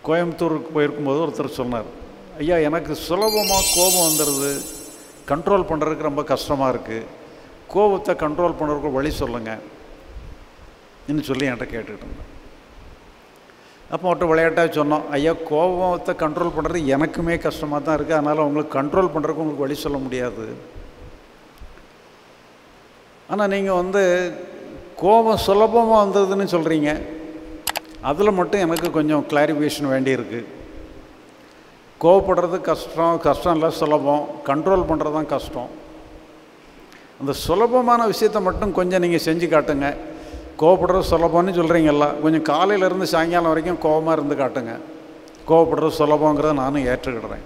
கோயம்புத்தூருக்கு போயிருக்கும்போது ஒருத்தர் சொன்னார், ஐயா எனக்கு சுலபமாக கோபம் வந்துடுது, கண்ட்ரோல் பண்ணுறதுக்கு ரொம்ப கஷ்டமாக இருக்குது, கோபத்தை கண்ட்ரோல் பண்ணுறதுக்கு வழி சொல்லுங்கள் இன்னும் சொல்லி என்கிட்ட கேட்டுக்கிட்டு இருந்தேன். அப்போ அவர்கிட்ட விளையாட்டாக சொன்னோம், ஐயா கோபத்தை கண்ட்ரோல் பண்ணுறது எனக்குமே கஷ்டமாக தான் இருக்குது, அதனால் உங்களுக்கு கண்ட்ரோல் பண்ணுறதுக்கு உங்களுக்கு வழி சொல்ல முடியாது. ஆனால் நீங்கள் கோபம் சுலபமாக வந்ததுன்னு சொல்கிறீங்க, அதில் மட்டும் எனக்கு கொஞ்சம் கிளாரிஃபிகேஷன் வேண்டியிருக்கு. கோவப்படுறது கஷ்டம் இல்லை, சுலபம். கண்ட்ரோல் பண்ணுறது தான் கஷ்டம். அந்த சுலபமான விஷயத்தை மட்டும் கொஞ்சம் நீங்கள் செஞ்சு காட்டுங்க. கோவப்படுறது சுலபம்னு சொல்கிறீங்களா, கொஞ்சம் காலையிலேருந்து சாயங்காலம் வரைக்கும் கோபமாக இருந்து காட்டுங்க. கோவப்படுறது சுலபங்கிறத நானும் ஏற்றுக்கிடுறேன்.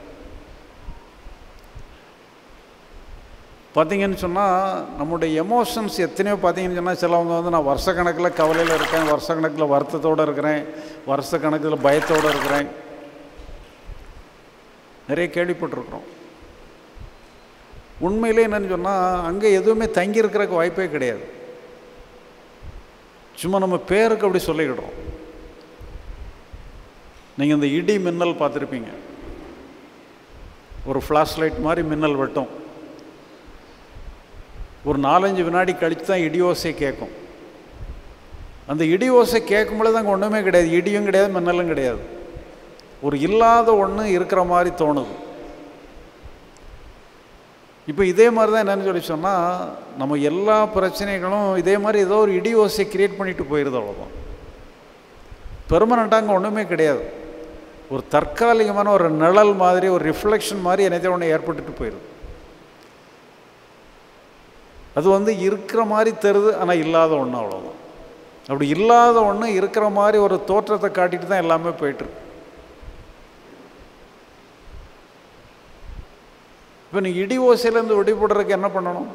பார்த்தீங்கன்னு சொன்னால் நம்முடைய எமோஷன்ஸ் எத்தனையோ பார்த்தீங்கன்னு சொன்னால் சிலவங்க நான் வருஷக்கணக்கில் கவலையில் இருக்கேன், வருஷக்கணக்கில் வருத்தத்தோடு இருக்கிறேன், வருஷக்கணக்கில் பயத்தோடு இருக்கிறேன், நிறைய கேள்விப்பட்டிருக்கிறோம். உண்மையிலே என்னன்னு சொன்னால் அங்கே எதுவுமே தங்கியிருக்கிறதுக்கு வாய்ப்பே கிடையாது. சும்மா நம்ம பேருக்கு அப்படி சொல்லிக்கிடுறோம். நீங்கள் இந்த இடி மின்னல் பார்த்துருப்பீங்க, ஒரு ஃப்ளாஷ் லைட் மாதிரி மின்னல் வெட்டும். ஒரு 4-5 வினாடி கழித்து தான் இடி ஓசை கேட்கும். அந்த இடி ஓசை கேட்கும்போது அங்கே ஒன்றுமே கிடையாது, இடியும் கிடையாது, மின்னலும் கிடையாது. ஒரு இல்லாத ஒன்று இருக்கிற மாதிரி தோணுது. இப்போ இதே மாதிரி தான் என்னென்னு சொல்லி சொன்னால் நம்ம எல்லா பிரச்சனைகளும் இதே மாதிரி ஏதோ ஒரு இடி ஓசை கிரியேட் பண்ணிட்டு போயிடுது, அவ்வளோதான். பெர்மனண்ட்டாக அங்கே ஒன்றுமே கிடையாது. ஒரு தற்காலிகமான ஒரு நிழல் மாதிரி, ஒரு ரிஃப்ளெக்ஷன் மாதிரி என்னதோ ஒன்று ஏற்பட்டுட்டு போயிடுது. அது இருக்கிற மாதிரி தருது, ஆனால் இல்லாத ஒன்று, அவ்வளோதான். அப்படி இல்லாத ஒன்று இருக்கிற மாதிரி ஒரு தோற்றத்தை காட்டிட்டு தான் எல்லாமே போயிட்டுருக்கு. இப்போ நீங்கள் இடி ஓசையிலேருந்து விடுபடுறதுக்கு என்ன பண்ணணும்?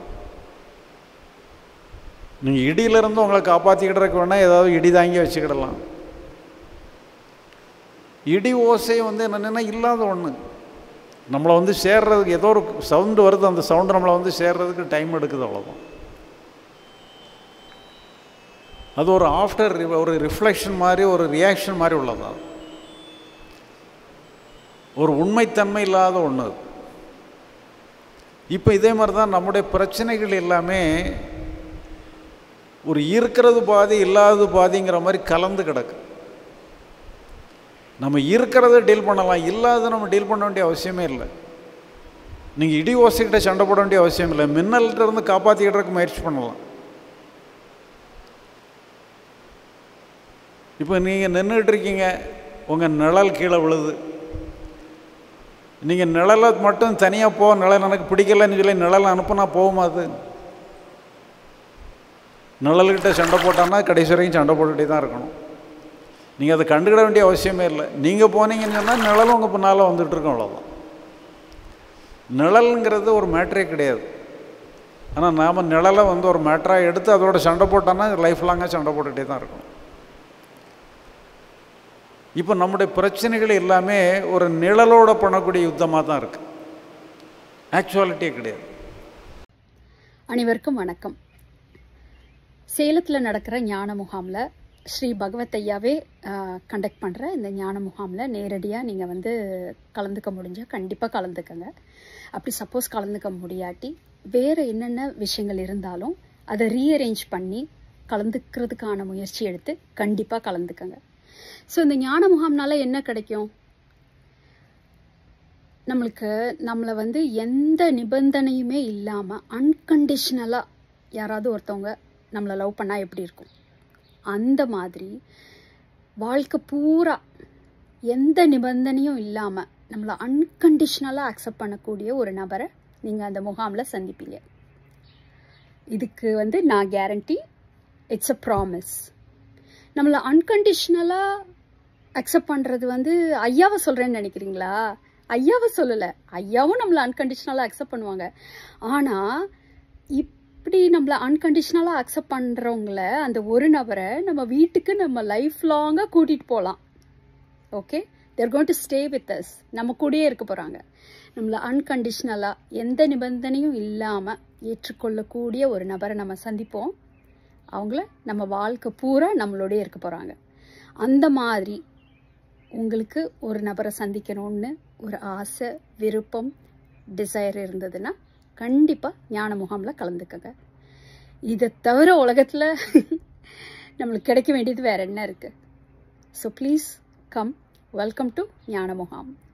நீங்கள் இடியிலேருந்து உங்களை காப்பாற்றிக்கிடுறதுக்கு வேணால் ஏதாவது இடி தாங்கி வச்சுக்கிடலாம். இடி ஓசை என்னென்னா இல்லாத ஒன்று, நம்மளை சேர்றதுக்கு ஏதோ ஒரு சவுண்டு வருது, அந்த சவுண்டு நம்மளை சேர்றதுக்கு டைம் எடுக்குது, அவ்வளோதான். அது ஒரு ஆஃப்டர் ஒரு ரிஃப்ளெக்ஷன் மாதிரி, ஒரு ரியாக்ஷன் மாதிரி உள்ளதான். ஒரு உண்மைத்தன்மை இல்லாத ஒன்று. இப்போ இதே மாதிரி தான் நம்முடைய பிரச்சனைகள் எல்லாமே ஒரு இருக்கிறது பாதி இல்லாதது பாதிங்கிற மாதிரி கலந்து கிடக்கு. நம்ம இருக்கிறத டீல் பண்ணலாம், இல்லாத நம்ம டீல் பண்ண வேண்டிய அவசியமே இல்லை. நீங்கள் இடி ஓசைக்கிட்ட சண்டை போட வேண்டிய அவசியம் இல்லை, மின்னல்கிட்ட இருந்து காப்பாற்றிக்கிட்டதுக்கு முயற்சி பண்ணலாம். இப்போ நீங்கள் நின்றுட்டு இருக்கீங்க, உங்கள் நிழல் கீழே விழுது. நீங்கள் நிழலை மட்டும் தனியாக நிழல் எனக்கு பிடிக்கலன்னு சொல்லி நிழலை அனுப்புனா போகுமா? அது நிழல்கிட்ட சண்டை போட்டான்னா கடைசி வரைக்கும் சண்டை போட்டுகிட்டே தான் இருக்கணும். நீங்கள் அதை கண்டுக்கிட வேண்டிய அவசியமே இல்லை. நீங்கள் போனீங்கன்னு சொன்னால் நிழலும் உங்கள் பின்னால் வந்துட்டுருக்கோம், அவ்வளோதான். நிழலுங்கிறது ஒரு மேட்ரே கிடையாது. ஆனால் நாம் நிழலை ஒரு மேட்டராக எடுத்து அதோட சண்டை போட்டோன்னா லைஃப் லாங்காக சண்டை போட்டுகிட்டே தான் இருக்கணும். இப்போ நம்முடைய பிரச்சனைகள் எல்லாமே ஒரு நிழலோடு பண்ணக்கூடிய யுத்தமாக தான் இருக்குது, ஆக்சுவாலிட்டியே கிடையாது. அனைவருக்கும் வணக்கம். சேலத்தில் நடக்கிற ஞான முகாமில் ஸ்ரீ பகவத் ஐயாவே கண்டக்ட் பண்ணுற இந்த ஞான முகாமில் நேரடியாக நீங்கள் கலந்துக்க முடிஞ்சால் கண்டிப்பாக கலந்துக்கங்க. அப்படி சப்போஸ் கலந்துக்க முடியாட்டி வேறு என்னென்ன விஷயங்கள் இருந்தாலும் அதை ரீஅரேஞ்ச் பண்ணி கலந்துக்கிறதுக்கான முயற்சி எடுத்து கண்டிப்பாக கலந்துக்கங்க. ஸோ இந்த ஞான முகாம்னால என்ன கிடைக்கும்? நம்மளை எந்த நிபந்தனையுமே இல்லாமல் அன்கண்டிஷ்னலாக யாராவது ஒருத்தவங்க நம்மளை லவ் பண்ணால் எப்படி இருக்கும், அந்த மாதிரி வாழ்க்கை பூரா எந்த நிபந்தனையும் இல்லாமல் நம்மளை அன்கண்டிஷ்னலாக அக்செப்ட் பண்ணக்கூடிய ஒரு நபரை நீங்கள் அந்த முகாமில் சந்திப்பீங்க. இதுக்கு நான் கேரண்டி, இட்ஸ் அ ப்ராமிஸ். நம்மளை அன்கண்டிஷ்னலாக அக்செப்ட் பண்ணுறது ஐயாவை சொல்கிறேன்னு நினைக்கிறீங்களா? ஐயாவை சொல்லலை, ஐயாவும் நம்மளை அன்கண்டிஷ்னலாக அக்செப்ட் பண்ணுவாங்க. ஆனால் இப்படி நம்மளை அன்கண்டிஷ்னலாக அக்செப்ட் பண்ணுறவங்கள, அந்த ஒரு நபரை நம்ம வீட்டுக்கு நம்ம லைஃப் லாங்காக கூட்டிகிட்டு போகலாம். Okay, they're going to stay with us, நம்ம கூடயே இருக்க போகிறாங்க. நம்மளை அன்கண்டிஷ்னலாக எந்த நிபந்தனையும் இல்லாமல் ஏற்றுக்கொள்ளக்கூடிய ஒரு நபரை நம்ம சந்திப்போம். அவங்கள நம்ம வாழ்க்கை பூரா நம்மளோடய இருக்க போகிறாங்க. அந்த மாதிரி உங்களுக்கு ஒரு நபரை சந்திக்கணும்னு ஒரு ஆசை, விருப்பம், டிசைர் இருந்ததுன்னா கண்டிப்பாக ஞான முகாமில் கலந்துக்கங்க. இதை தவிர உலகத்தில் நம்மளுக்கு கிடைக்க வேண்டியது வேற என்ன இருக்குது? So please come, welcome to ஞான முகாம்.